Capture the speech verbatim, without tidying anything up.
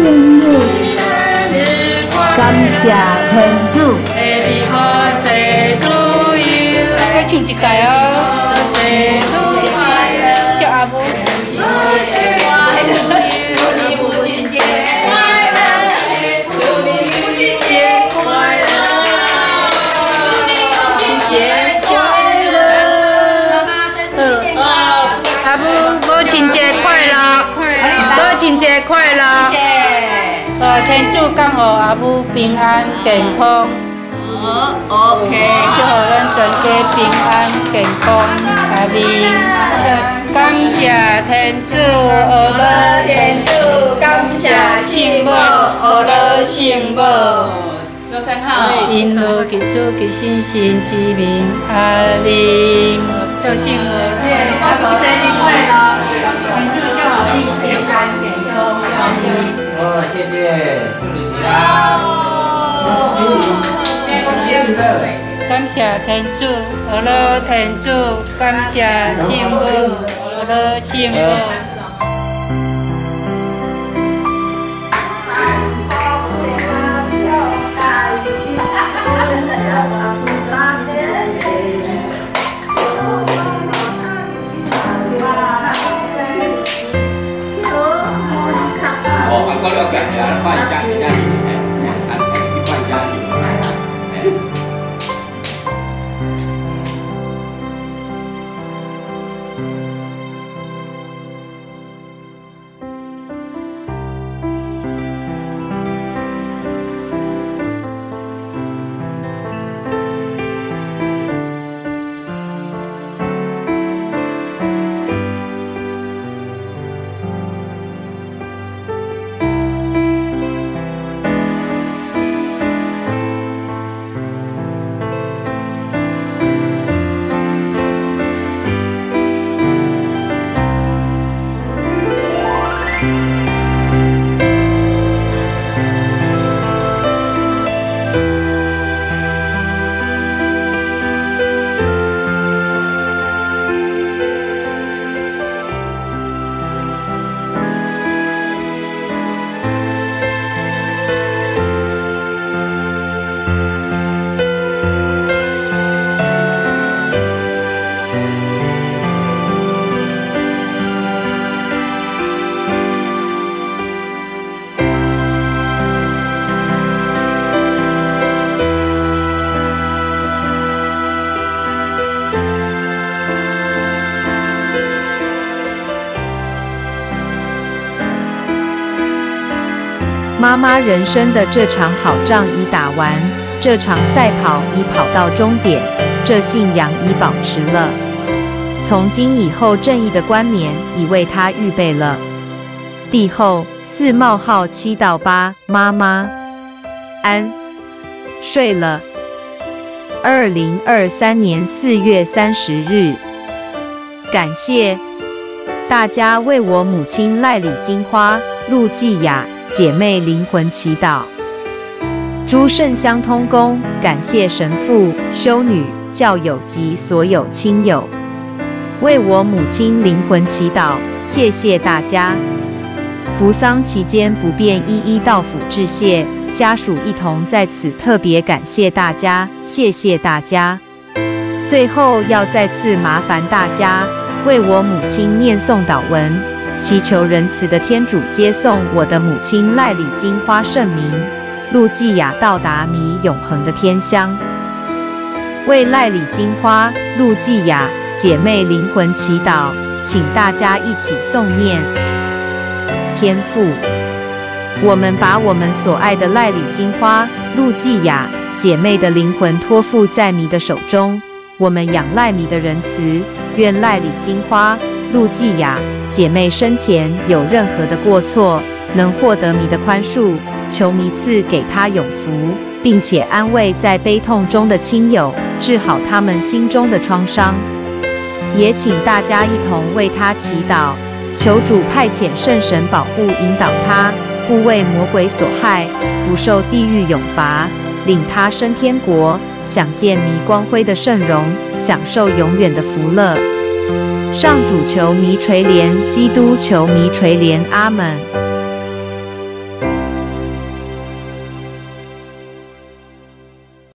天主，感谢天主。 再唱一届哦，清洁快乐，祝阿母祝你母亲节快乐，祝你母亲节快乐，母亲节快乐。好，阿母母亲节快乐，母亲节快乐。呃，天主降予阿母平安健康。 哦 ，OK， 祝福咱全家平安健康，阿明。感谢天主，阿乐天主，感谢圣母，阿乐圣母。 周三号。 因父及子及圣神之名，阿明。祝圣母阿母生日快乐！天主祝福你平安健康，阿明。 哦，谢谢，祝你平安。 感谢天主，阿乐天主，感谢圣母，阿乐圣母。 哦，按照了解的，换一家一家里，哎，按一换家里，哎。 妈妈人生的这场好仗已打完，这场赛跑已跑到终点，这信仰已保持了。从今以后，正义的冠冕已为他预备了。帝后四冒号七到八，妈妈安睡了。二零二三年四月三十日，感谢大家为我母亲赖里金花、陆继雅姐妹灵魂祈祷。诸圣香通公，感谢神父、修女、教友及所有亲友为我母亲灵魂祈祷，谢谢大家。扶丧期间不便一一到府致谢，家属一同在此特别感谢大家，谢谢大家。最后要再次麻烦大家为我母亲念诵祷文，祈求仁慈的天主接送我的母亲赖里金花圣名陆继雅到达弥永恒的天乡。为赖里金花、陆继雅姐妹灵魂祈祷，请大家一起诵念。天父，我们把我们所爱的赖里金花、陆继雅姐妹的灵魂托付在弥的手中，我们仰赖弥的仁慈，愿赖里金花、陆继雅姐妹生前有任何的过错，能获得弥的宽恕，求弥赐给她永福，并且安慰在悲痛中的亲友，治好他们心中的创伤。也请大家一同为她祈祷，求主派遣圣神保护引导她，不为魔鬼所害，不受地狱永罚，领她升天国，享见弥光辉的圣容，享受永远的福乐。上主求弥垂怜，基督求弥垂怜，阿们。